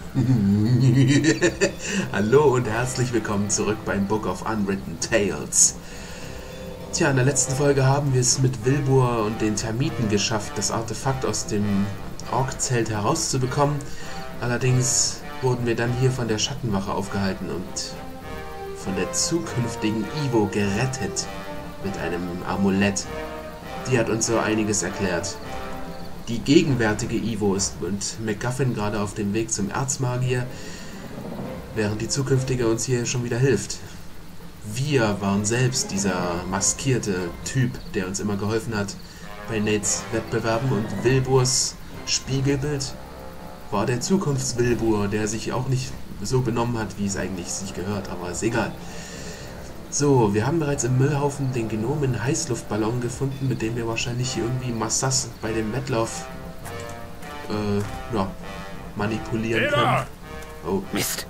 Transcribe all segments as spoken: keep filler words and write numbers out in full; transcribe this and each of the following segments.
Hallo und herzlich willkommen zurück beim Book of Unwritten Tales. Tja, in der letzten Folge haben wir es mit Wilbur und den Termiten geschafft, das Artefakt aus dem Ork-Zelt herauszubekommen. Allerdings wurden wir dann hier von der Schattenwache aufgehalten und von der zukünftigen Ivo gerettet mit einem Amulett. Die hat uns so einiges erklärt. Die gegenwärtige Ivo ist mit MacGuffin gerade auf dem Weg zum Erzmagier, während die zukünftige uns hier schon wieder hilft. Wir waren selbst dieser maskierte Typ, der uns immer geholfen hat bei Nates Wettbewerben, und Wilburs Spiegelbild war der Zukunfts-Wilbur, der sich auch nicht so benommen hat, wie es eigentlich sich gehört, aber ist egal. So, wir haben bereits im Müllhaufen den genomen Heißluftballon gefunden, mit dem wir wahrscheinlich irgendwie Massas bei dem Wettlauf äh, ja, manipulieren Peter! können. Oh, Mist.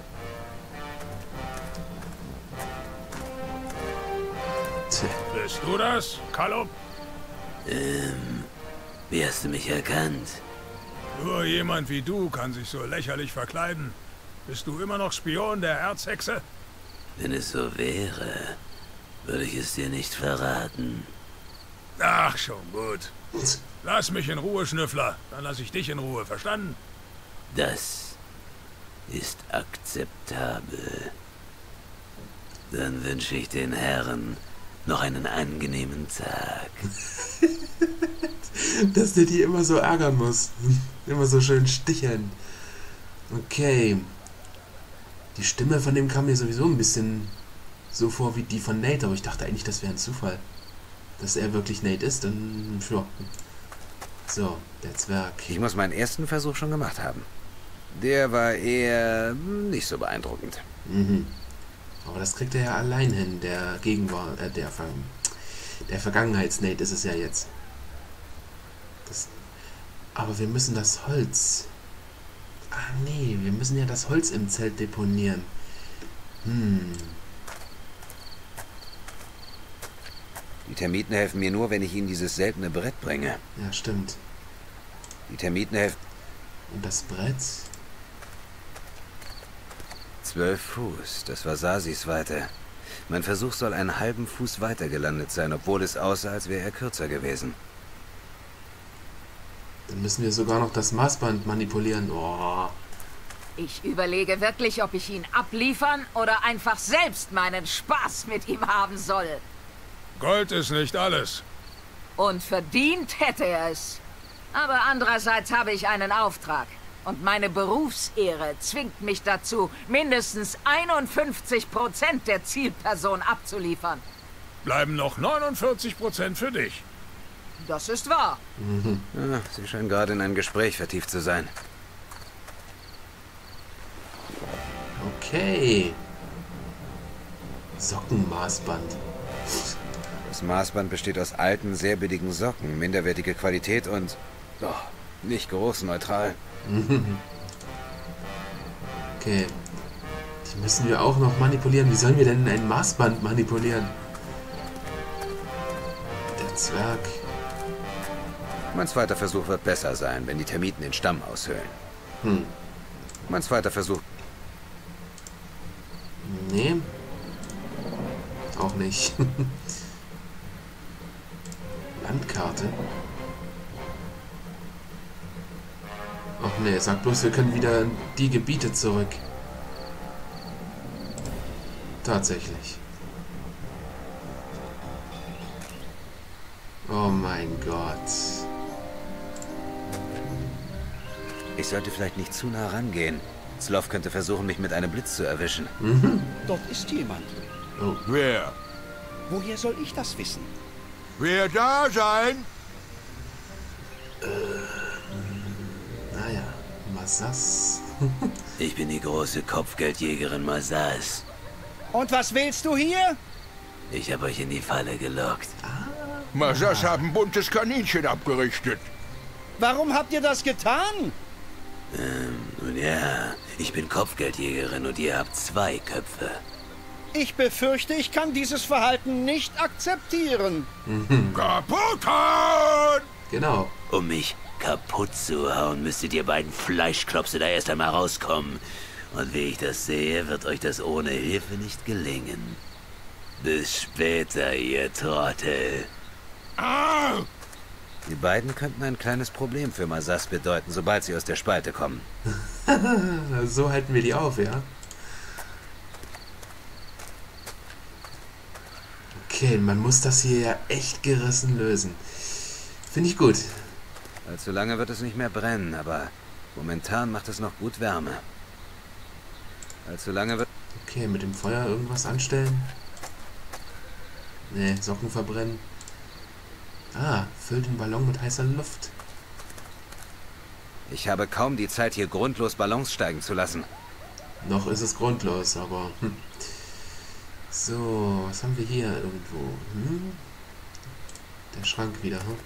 tja. Bist du das, Kallop? Ähm, wie hast du mich erkannt? Nur jemand wie du kann sich so lächerlich verkleiden. Bist du immer noch Spion der Erzhexe? Wenn es so wäre, würde ich es dir nicht verraten. Ach, schon gut. Lass mich in Ruhe, Schnüffler. Dann lass ich dich in Ruhe, verstanden? Das ist akzeptabel. Dann wünsche ich den Herren noch einen angenehmen Tag. Dass der die immer so ärgern muss. Immer so schön sticheln. Okay. Die Stimme von dem kam mir sowieso ein bisschen so vor wie die von Nate, aber ich dachte eigentlich, das wäre ein Zufall. Dass er wirklich Nate ist, dann... Ja. So, der Zwerg. Ich muss meinen ersten Versuch schon gemacht haben. Der war eher nicht so beeindruckend. Mhm. Aber das kriegt er ja allein hin, der Gegenwart, äh, der, Ver der Vergangenheits-Nate ist es ja jetzt. Das, aber wir müssen das Holz... Ah nee, wir müssen ja das Holz im Zelt deponieren. Hm. Die Termiten helfen mir nur, wenn ich ihnen dieses seltene Brett bringe. Ja, stimmt. Die Termiten helfen... Und das Brett? Zwölf Fuß, das war Sasis Weite. Mein Versuch soll einen halben Fuß weiter gelandet sein, obwohl es aussah, als wäre er kürzer gewesen. Dann müssen wir sogar noch das Maßband manipulieren. Oh. Ich überlege wirklich, ob ich ihn abliefern oder einfach selbst meinen Spaß mit ihm haben soll. Gold ist nicht alles. Und verdient hätte er es. Aber andererseits habe ich einen Auftrag. Und meine Berufsehre zwingt mich dazu, mindestens einundfünfzig Prozent der Zielperson abzuliefern. Bleiben noch neunundvierzig Prozent für dich. Das ist wahr. Mhm. Ah, Sie scheinen gerade in ein Gespräch vertieft zu sein. Okay. Sockenmaßband. Das Maßband besteht aus alten, sehr billigen Socken, minderwertige Qualität und... Oh, nicht groß, neutral. Okay. Die müssen wir auch noch manipulieren. Wie sollen wir denn ein Maßband manipulieren? Der Zwerg. Mein zweiter Versuch wird besser sein, wenn die Termiten den Stamm aushöhlen. Hm. Mein zweiter Versuch... Nee. Auch nicht. Landkarte. Ach nee, sag bloß, wir können wieder in die Gebiete zurück. Tatsächlich. Oh mein Gott. Ich sollte vielleicht nicht zu nah rangehen. Sloth könnte versuchen, mich mit einem Blitz zu erwischen. Mhm. Dort ist jemand. Oh. Wer? Woher soll ich das wissen? Wer da sein? Naja, Massas. Ich bin die große Kopfgeldjägerin Masas. Und was willst du hier? Ich habe euch in die Falle gelockt. Masas haben buntes Kaninchen abgerichtet. Warum habt ihr das getan? Ähm, nun ja, ich bin Kopfgeldjägerin und ihr habt zwei Köpfe. Ich befürchte, ich kann dieses Verhalten nicht akzeptieren. Kaputt! Genau. Um mich kaputt zu hauen, müsstet ihr beiden Fleischklopse da erst einmal rauskommen. Und wie ich das sehe, wird euch das ohne Hilfe nicht gelingen. Bis später, ihr Trottel. Ah! Die beiden könnten ein kleines Problem für Masas bedeuten, sobald sie aus der Spalte kommen. So halten wir die auf, ja? Okay, man muss das hier ja echt gerissen lösen. Finde ich gut. Allzu lange wird es nicht mehr brennen, aber momentan macht es noch gut Wärme. Allzu lange wird... Okay, mit dem Feuer irgendwas anstellen? Ne, Socken verbrennen. Ah, füll den Ballon mit heißer Luft. Ich habe kaum die Zeit, hier grundlos Ballons steigen zu lassen. Noch ist es grundlos, aber... Hm. So, was haben wir hier irgendwo? Hm? Der Schrank wieder, hm?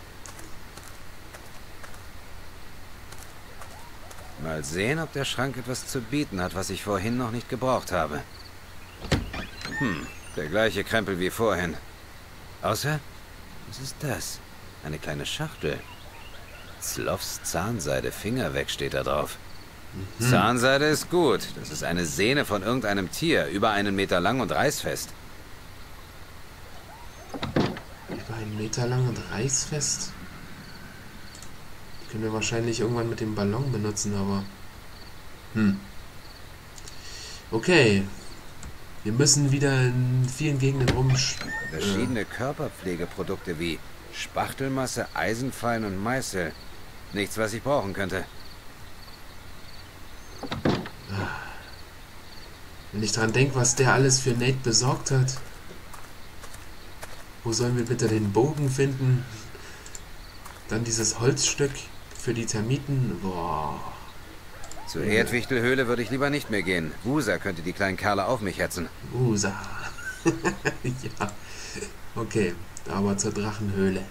Mal sehen, ob der Schrank etwas zu bieten hat, was ich vorhin noch nicht gebraucht habe. Hm, der gleiche Krempel wie vorhin. Außer... Was ist das? Eine kleine Schachtel. Zlovs Zahnseide, Finger weg, steht da drauf. Mhm. Zahnseide ist gut. Das ist eine Sehne von irgendeinem Tier, über einen Meter lang und reißfest. Über einen Meter lang und reißfest? Die können wir wahrscheinlich irgendwann mit dem Ballon benutzen, aber... Hm. Okay. Wir müssen wieder in vielen Gegenden rum... Verschiedene äh. Körperpflegeprodukte wie Spachtelmasse, Eisenfein und Meißel. Nichts, was ich brauchen könnte. Wenn ich dran denke, was der alles für Nate besorgt hat. Wo sollen wir bitte den Bogen finden? Dann dieses Holzstück für die Termiten. Boah. Zur Erdwichtelhöhle würde ich lieber nicht mehr gehen. Wusa könnte die kleinen Kerle auf mich hetzen. Wusa. Ja. Okay, aber zur Drachenhöhle.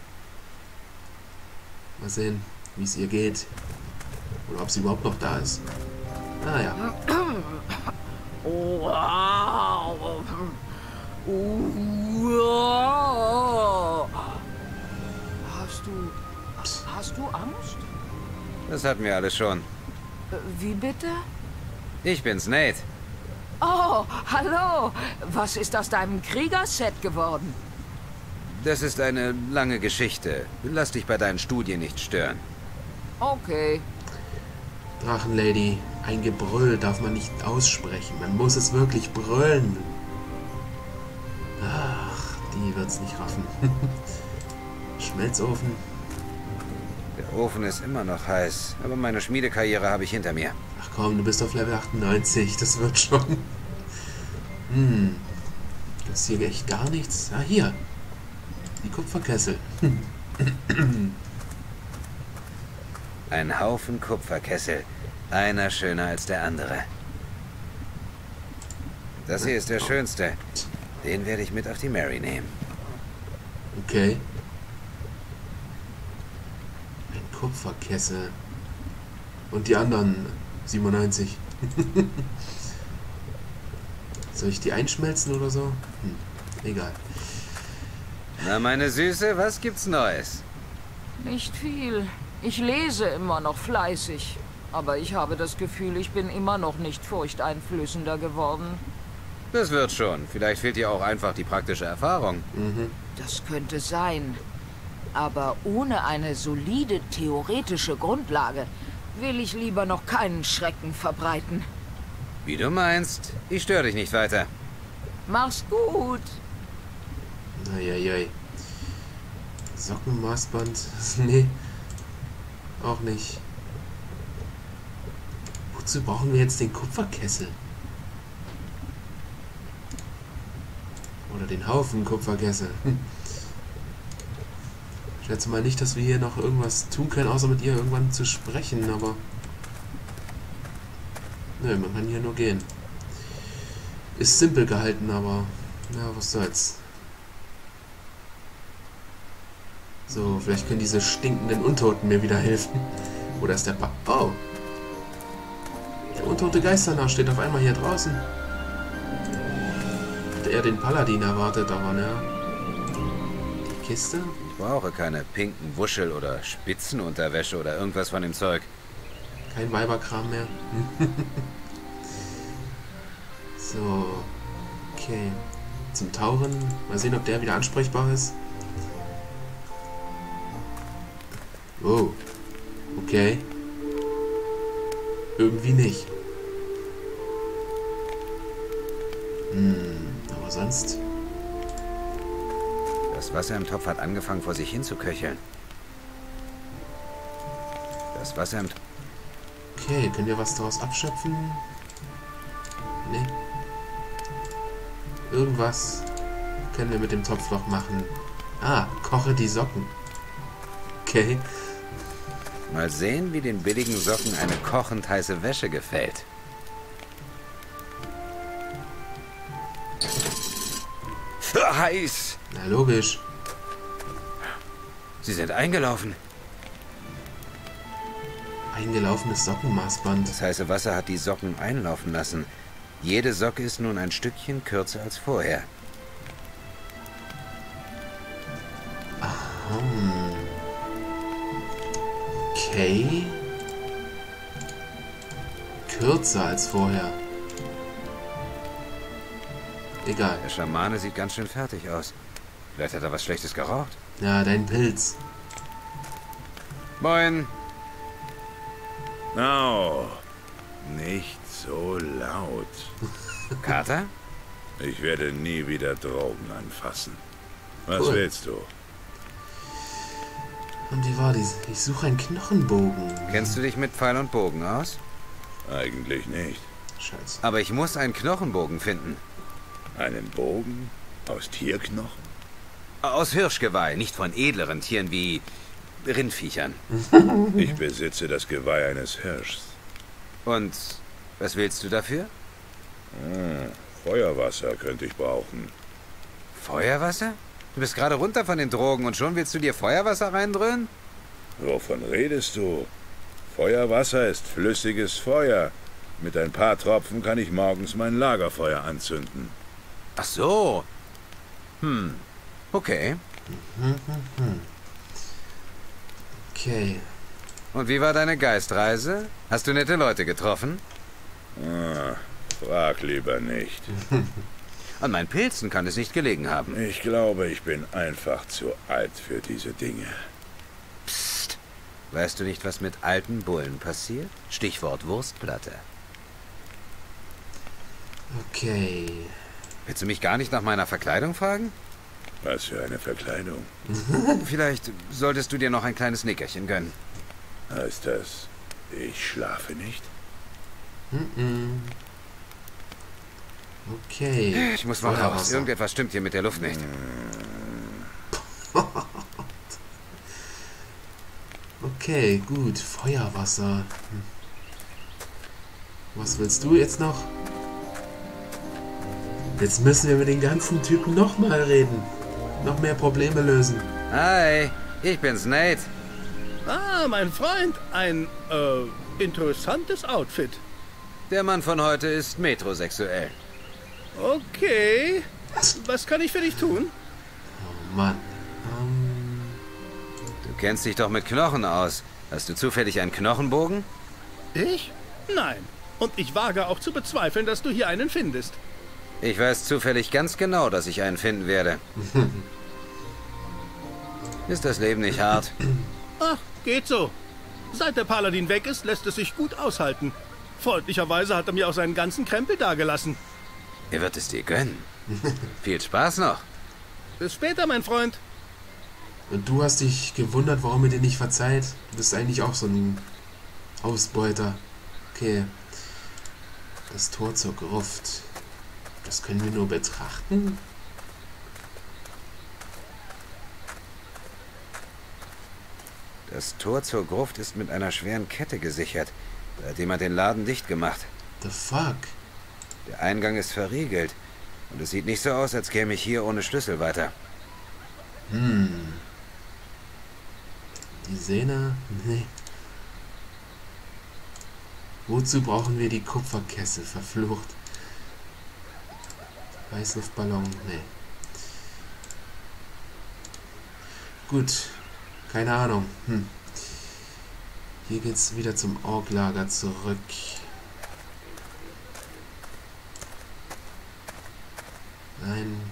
Mal sehen, wie es ihr geht. Oder ob sie überhaupt noch da ist. Ah ja. Wow. Hast du... Hast du Angst? Das hatten wir alles schon. Wie bitte? Ich bin's, Nate. Oh, hallo. Was ist aus deinem Kriegerset geworden? Das ist eine lange Geschichte. Lass dich bei deinen Studien nicht stören. Okay. Drachenlady, ein Gebrüll darf man nicht aussprechen. Man muss es wirklich brüllen. Ach, die wird's nicht raffen. Schmelzofen. Der Ofen ist immer noch heiß, aber meine Schmiedekarriere habe ich hinter mir. Ach komm, du bist auf Level achtundneunzig, das wird schon. Hm, das hier echt gar nichts. Ah, hier. Die Kupferkessel. Ein Haufen Kupferkessel. Einer schöner als der andere. Das hier ist der schönste. Den werde ich mit auf die Mary nehmen. Okay. Ein Kupferkessel. Und die anderen siebenundneunzig. Soll ich die einschmelzen oder so? Hm, egal. Na, meine Süße, was gibt's Neues? Nicht viel. Ich lese immer noch fleißig. Aber ich habe das Gefühl, ich bin immer noch nicht furchteinflößender geworden. Das wird schon. Vielleicht fehlt dir auch einfach die praktische Erfahrung. Mhm. Das könnte sein. Aber ohne eine solide theoretische Grundlage will ich lieber noch keinen Schrecken verbreiten. Wie du meinst. Ich störe dich nicht weiter. Mach's gut. Eieiei. Sockenmaßband? Nee. Auch nicht. Wozu brauchen wir jetzt den Kupferkessel? Oder den Haufen Kupferkessel? Hm. Ich schätze mal nicht, dass wir hier noch irgendwas tun können, außer mit ihr irgendwann zu sprechen, aber... Nö, man kann hier nur gehen. Ist simpel gehalten, aber... Ja, was soll's. So, vielleicht können diese stinkenden Untoten mir wieder helfen. Oder ist der pa... Oh! Der untote Geisternach steht auf einmal hier draußen. Hätte er den Paladin erwartet, aber ne... Die Kiste? brauche keine pinken Wuschel- oder Spitzenunterwäsche oder irgendwas von dem Zeug. Kein Weiberkram mehr. So. Okay. Zum Tauchen. Mal sehen, ob der wieder ansprechbar ist. Oh. Okay. Irgendwie nicht. Hm, aber sonst... Das Wasser im Topf hat angefangen, vor sich hin zu köcheln. Das Wasser im Topf... Okay, können wir was daraus abschöpfen? Nee. Irgendwas können wir mit dem Topf noch machen. Ah, koche die Socken. Okay. Mal sehen, wie den billigen Socken eine kochend heiße Wäsche gefällt. Heiß! Na, logisch. Sie sind eingelaufen. Eingelaufenes Sockenmaßband. Das heiße Wasser hat die Socken einlaufen lassen. Jede Socke ist nun ein Stückchen kürzer als vorher. Aha. Okay. Kürzer als vorher. Egal. Der Schamane sieht ganz schön fertig aus. Vielleicht hat er was Schlechtes geraucht. Ja, dein Pilz. Moin. Oh, nicht so laut. Kater? Ich werde nie wieder Drogen anfassen. Was Cool. willst du? Und wie war dies? Ich suche einen Knochenbogen. Kennst du dich mit Pfeil und Bogen aus? Eigentlich nicht. Scheiße. Aber ich muss einen Knochenbogen finden. Einen Bogen aus Tierknochen? Aus Hirschgeweih, nicht von edleren Tieren wie Rindviechern. Ich besitze das Geweih eines Hirschs. Und was willst du dafür? Hm, Feuerwasser könnte ich brauchen. Feuerwasser? Du bist gerade runter von den Drogen und schon willst du dir Feuerwasser reindröhnen? Wovon redest du? Feuerwasser ist flüssiges Feuer. Mit ein paar Tropfen kann ich morgens mein Lagerfeuer anzünden. Ach so. Hm. Okay. Okay. Und wie war deine Geistreise? Hast du nette Leute getroffen? Ah, frag lieber nicht. An meinen Pilzen kann es nicht gelegen haben. Ich glaube, ich bin einfach zu alt für diese Dinge. Psst. Weißt du nicht, was mit alten Bullen passiert? Stichwort Wurstplatte. Okay. Willst du mich gar nicht nach meiner Verkleidung fragen? Was für eine Verkleidung. Vielleicht solltest du dir noch ein kleines Nickerchen gönnen. Heißt das, ich schlafe nicht? Mm-mm. Okay. Ich muss mal raus. Feuerwasser. Irgendetwas stimmt hier mit der Luft nicht. Okay, gut. Feuerwasser. Hm. Was willst du jetzt noch? Jetzt müssen wir mit den ganzen Typen nochmal reden. Noch mehr Probleme lösen. Hi, ich bin's, Nate. Ah, mein Freund, ein, äh, interessantes Outfit. Der Mann von heute ist metrosexuell. Okay. Was kann ich für dich tun? Oh Mann. Ähm, Du kennst dich doch mit Knochen aus. Hast du zufällig einen Knochenbogen? Ich? Nein. Und ich wage auch zu bezweifeln, dass du hier einen findest. Ich weiß zufällig ganz genau, dass ich einen finden werde. Ist das Leben nicht hart? Ach, geht so. Seit der Paladin weg ist, lässt es sich gut aushalten. Freundlicherweise hat er mir auch seinen ganzen Krempel dagelassen. Er wird es dir gönnen. Viel Spaß noch. Bis später, mein Freund. und du hast dich gewundert, warum er dir nicht verzeiht? Du bist eigentlich auch so ein Ausbeuter. Okay. Das Tor zur Gruft. Das können wir nur betrachten? Das Tor zur Gruft ist mit einer schweren Kette gesichert. Da hat jemand den Laden dicht gemacht. The fuck? Der Eingang ist verriegelt. Und es sieht nicht so aus, als käme ich hier ohne Schlüssel weiter. Hm. Die Sehne? Nee. Wozu brauchen wir die Kupferkessel? Verflucht. Heißluftballon? Nee. gut. Keine Ahnung. Hm. Hier geht's wieder zum Orklager zurück. Nein.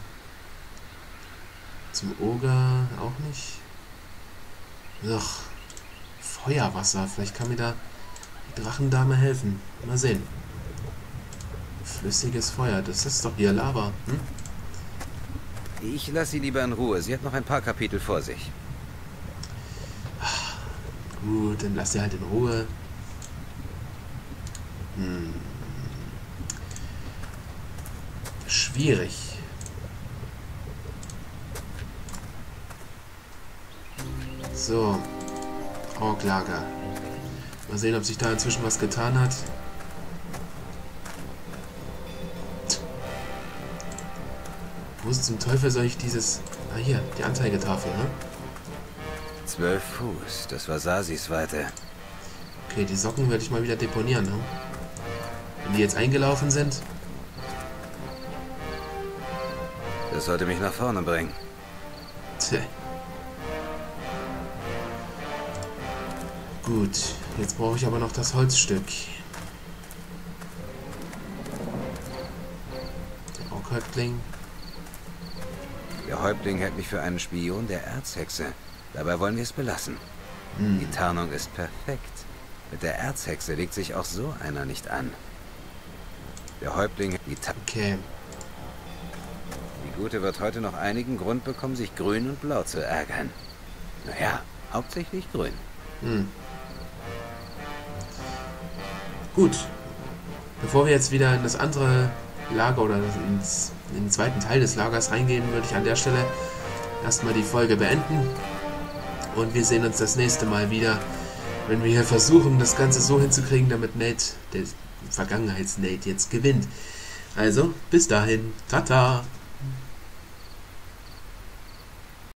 Zum Oger auch nicht. Ach. Feuerwasser. Vielleicht kann mir da die Drachendame helfen. Mal sehen. Flüssiges Feuer. Das ist doch hier Lava. Hm? Ich lasse sie lieber in Ruhe. Sie hat noch ein paar Kapitel vor sich. Gut, dann lass sie halt in Ruhe. Hm. Schwierig. So. Orklager. Mal sehen, ob sich da inzwischen was getan hat. Wo zum Teufel soll ich dieses... Ah, hier, die Anzeigetafel, ne? Zwölf Fuß, das war Sasis Weite. Okay, die Socken werde ich mal wieder deponieren, ne? Wenn die jetzt eingelaufen sind... Das sollte mich nach vorne bringen. Tja. Gut, jetzt brauche ich aber noch das Holzstück. Der Orkhäuptling. Der Häuptling hält mich für einen Spion der Erzhexe. Dabei wollen wir es belassen. Hm. Die Tarnung ist perfekt. Mit der Erzhexe legt sich auch so einer nicht an. Der Häuptling... Die, Ta okay. die Gute wird heute noch einigen Grund bekommen, sich grün und blau zu ärgern. Naja, hauptsächlich grün. Hm. Gut. Bevor wir jetzt wieder in das andere Lager oder ins, in den zweiten Teil des Lagers reingehen, würde ich an der Stelle erstmal die Folge beenden. Und wir sehen uns das nächste Mal wieder, wenn wir hier versuchen, das Ganze so hinzukriegen, damit Nate, der Vergangenheits-Nate, jetzt gewinnt. Also, bis dahin. Tata!